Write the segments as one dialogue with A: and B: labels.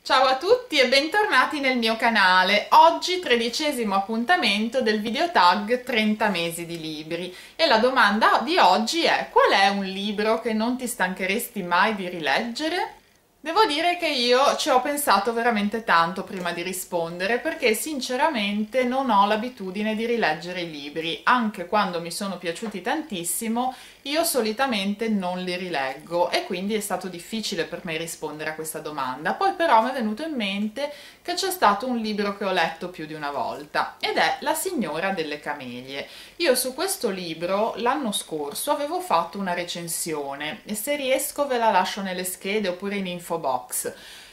A: Ciao a tutti e bentornati nel mio canale. Oggi 13° appuntamento del video tag 30 mesi di libri e la domanda di oggi è: qual è un libro che non ti stancheresti mai di rileggere? Devo dire che io ci ho pensato veramente tanto prima di rispondere, perché sinceramente non ho l'abitudine di rileggere i libri. Anche quando mi sono piaciuti tantissimo, io solitamente non li rileggo e quindi è stato difficile per me rispondere a questa domanda. Poi però mi è venuto in mente che c'è stato un libro che ho letto più di una volta ed è La signora delle camelie. Io su questo libro l'anno scorso avevo fatto una recensione e se riesco ve la lascio nelle schede oppure in info box.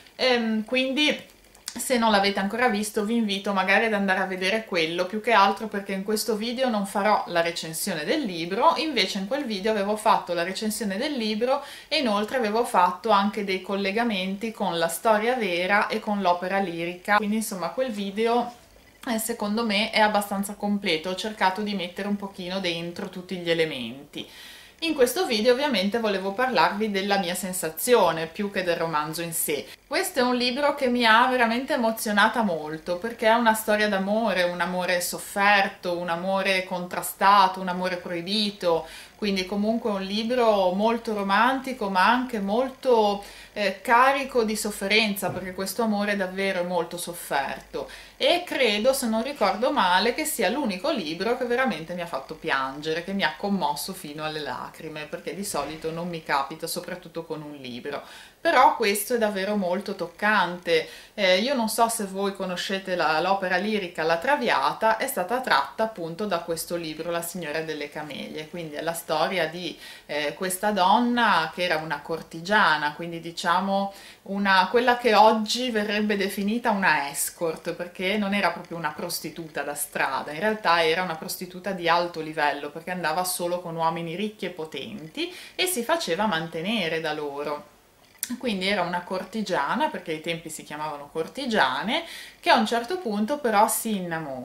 A: Quindi se non l'avete ancora visto vi invito magari ad andare a vedere quello, più che altro perché in questo video non farò la recensione del libro, invece in quel video avevo fatto la recensione del libro e inoltre avevo fatto anche dei collegamenti con la storia vera e con l'opera lirica, quindi insomma quel video secondo me è abbastanza completo. Ho cercato di mettere un pochino dentro tutti gli elementi. In questo video ovviamente volevo parlarvi della mia sensazione più che del romanzo in sé. Questo è un libro che mi ha veramente emozionata molto perché è una storia d'amore, un amore sofferto, un amore contrastato, un amore proibito, quindi comunque un libro molto romantico ma anche molto carico di sofferenza, perché questo amore davvero è molto sofferto e credo, se non ricordo male, che sia l'unico libro che veramente mi ha fatto piangere, che mi ha commosso fino alle lacrime, perché di solito non mi capita, soprattutto con un libro. Però questo è davvero molto toccante. Io non so se voi conoscete l'opera lirica La Traviata, è stata tratta appunto da questo libro, La signora delle camelie, quindi è la storia di questa donna che era una cortigiana, quindi diciamo quella che oggi verrebbe definita una escort, perché non era proprio una prostituta da strada, in realtà era una prostituta di alto livello, perché andava solo con uomini ricchi e potenti e si faceva mantenere da loro. Quindi era una cortigiana, perché ai tempi si chiamavano cortigiane, che a un certo punto però si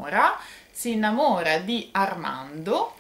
A: innamora di Armando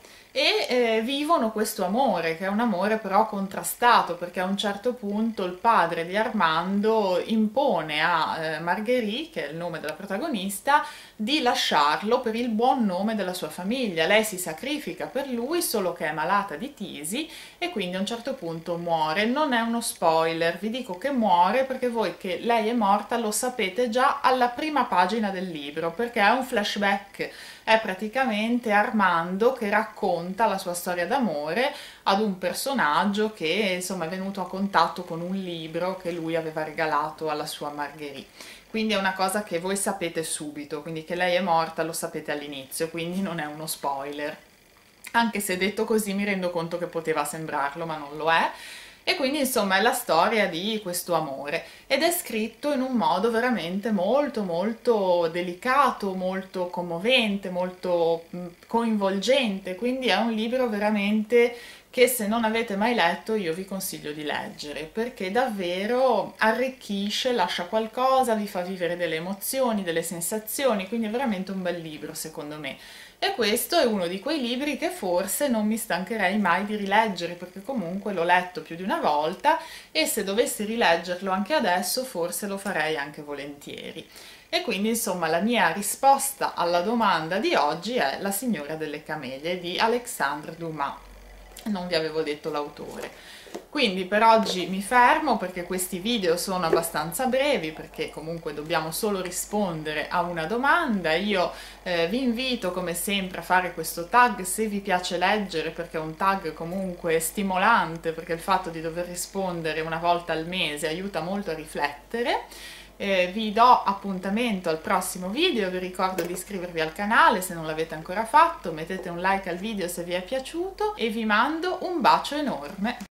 A: e vivono questo amore, che è un amore però contrastato, perché a un certo punto il padre di Armando impone a Marguerite, che è il nome della protagonista, di lasciarlo per il buon nome della sua famiglia. Lei si sacrifica per lui, solo che è malata di tisi e quindi a un certo punto muore. Non è uno spoiler, vi dico che muore perché voi che lei è morta lo sapete già alla prima pagina del libro, perché è un flashback. È praticamente Armando che racconta la sua storia d'amore ad un personaggio che insomma è venuto a contatto con un libro che lui aveva regalato alla sua Marguerite. Quindi è una cosa che voi sapete subito, quindi che lei è morta lo sapete all'inizio, quindi non è uno spoiler. Anche se detto così mi rendo conto che poteva sembrarlo, ma non lo è. E quindi insomma è la storia di questo amore ed è scritto in un modo veramente molto molto delicato, molto commovente, molto coinvolgente, quindi è un libro veramente che se non avete mai letto io vi consiglio di leggere, perché davvero arricchisce, lascia qualcosa, vi fa vivere delle emozioni, delle sensazioni, quindi è veramente un bel libro secondo me. E questo è uno di quei libri che forse non mi stancherei mai di rileggere, perché comunque l'ho letto più di una volta e se dovessi rileggerlo anche adesso forse lo farei anche volentieri. E quindi insomma la mia risposta alla domanda di oggi è La signora delle camelie di Alexandre Dumas. Non vi avevo detto l'autore. Quindi per oggi mi fermo, perché questi video sono abbastanza brevi, perché comunque dobbiamo solo rispondere a una domanda. Io vi invito come sempre a fare questo tag se vi piace leggere, perché è un tag comunque stimolante, perché il fatto di dover rispondere una volta al mese aiuta molto a riflettere. Vi do appuntamento al prossimo video, vi ricordo di iscrivervi al canale se non l'avete ancora fatto, mettete un like al video se vi è piaciuto e vi mando un bacio enorme.